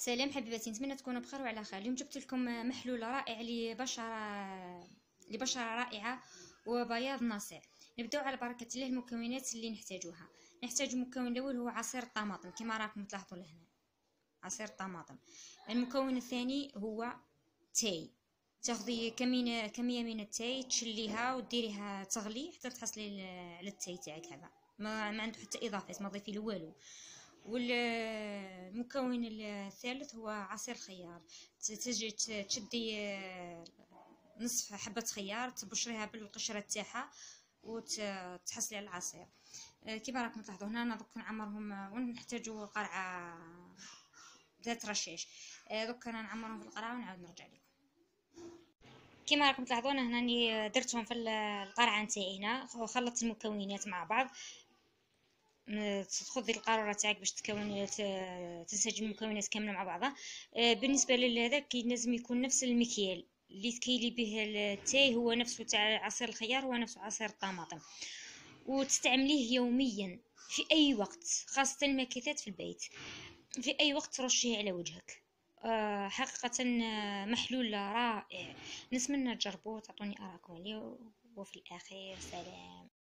سلام حبيباتي، نتمنى تكونوا بخير وعلى خير. اليوم جبت لكم محلول رائع لبشرة رائعة وبياض ناصع. نبداو على بركة الله. المكونات اللي نحتاجوها: نحتاج المكون الاول هو عصير الطماطم كما راكم تلاحظوا لهنا، عصير الطماطم. المكون الثاني هو تاي. تاخذي كمية من التاي، تشليها وديريها تغلي حتى تحصلي على التاي تاعك. هذا ما عنده حتى اضافات، ما ضيفي له والو. والمكون الثالث هو عصير خيار. تجي تشدي نصف حبة خيار، تبشريها بالقشرة تاعها وتحصلي على العصير. كيما راكم تلاحظوا هنا انا دوك نعمرهم، ونحتاجوا قرعة ذات رشاش. دوك انا نعمرهم في القرعة ونعاود نرجع لكم. كيما راكم تلاحظون هنا راني درتهم في القرعة نتاعي. هنا خلطت المكونات مع بعض. تاخذي القاروره تاعك باش تنسجم المكونات كامله مع بعضها. بالنسبه لهذاك لازم يكون نفس المكيال اللي تكيلي به التاي، هو نفسه تاع عصير الخيار، هو نفسه عصير الطماطم. وتستعمليه يوميا في اي وقت، خاصه الماكثات في البيت، في اي وقت ترشيه على وجهك. حقيقه محلول رائع. نتمنى تجربوه وتعطوني اراءكم عليه. وفي الاخير سلام.